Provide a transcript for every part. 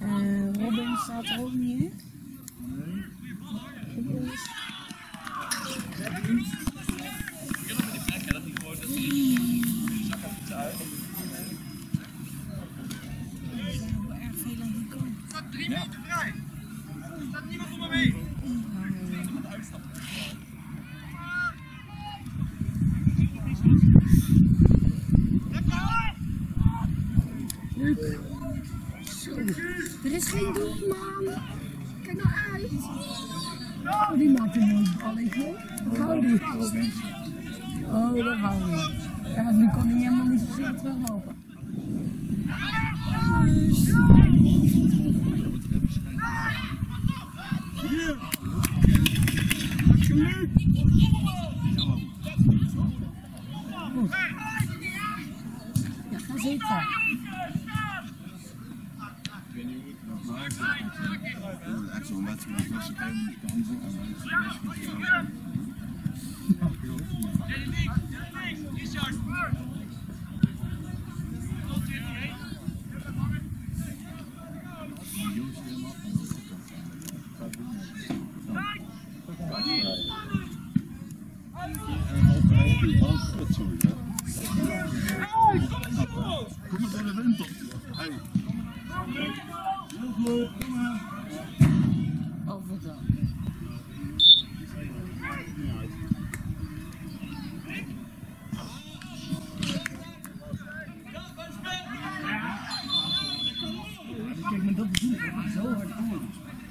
Robin staat er ook niet in. Ja. Staat niemand voor me mee? Leuk. Zo. Er is geen doel, man. Kijk nou uit. Oh, die maakt een mooi balletje. Daar hou die. Oh, daar hou die. Ja, want nu kan hij helemaal niet zozeer teruglopen. Ja, ga zitten. Echt zo'n wedstrijd was het helemaal kansen Kom maar door de wind op. Hey. Heel goed, kom maar. Overdag. Kijk, maar dat bedoel ik. Dat gaat zo hard aan.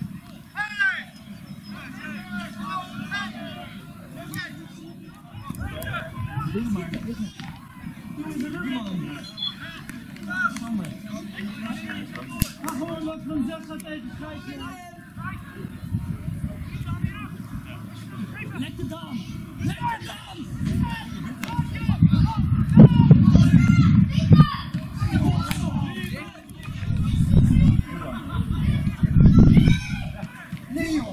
Doe maar, dat is het. Doe maar. Samen. Ga gewoon wat van zelf gaat even schrijven. Lekker dan! Lekker dan! Nee joh!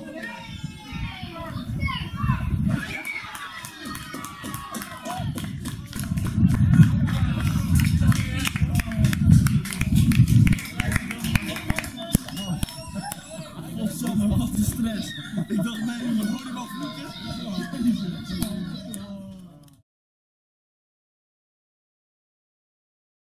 Wat een stress. Ik dacht, nee, je moet gewoon niet afvloeken.